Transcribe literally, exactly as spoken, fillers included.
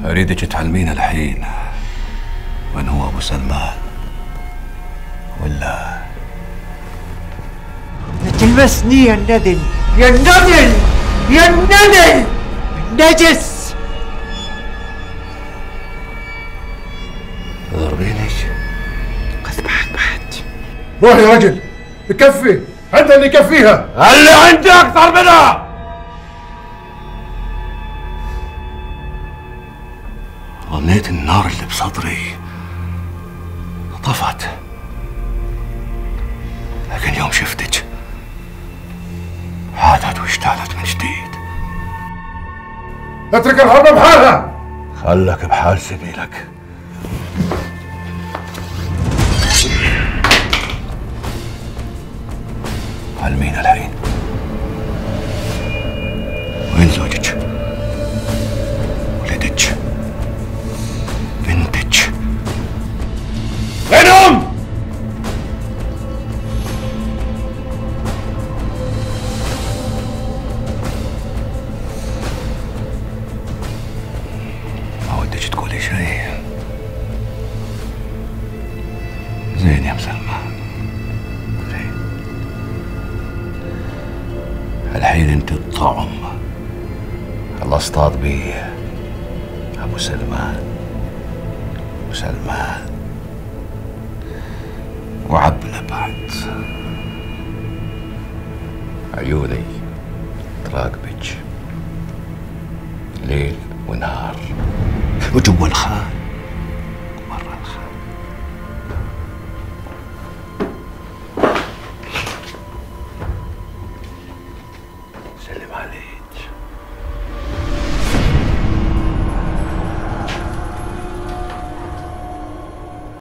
اريدك تعلمينا الحين من هو ابو سلمان، ولا لا تلمسني يا الندل يا الندل يا الندل نجس. تضربيني؟ قسمعك بعد. روح يا رجل، بكفي، عندها اللي يكفيها. اللي عندي اكثر منها. ظنيت النار اللي بصدري طفت، لكن يوم شفتك عادت واشتعلت من جديد. اترك الحرب بحالها. خلك بحال سبيلك. علمينا الحين، وين زوجك؟ ولدك؟ بنتك؟ وينهم؟ ما ودك تقولي شيء؟ زين يا مسلمان، زين. الحين انت الطعم الله اصطاد بيه ابو سلمان. ابو سلمان وعبله بعد. عيوني تراقبك ليل ونهار، وجوا الخان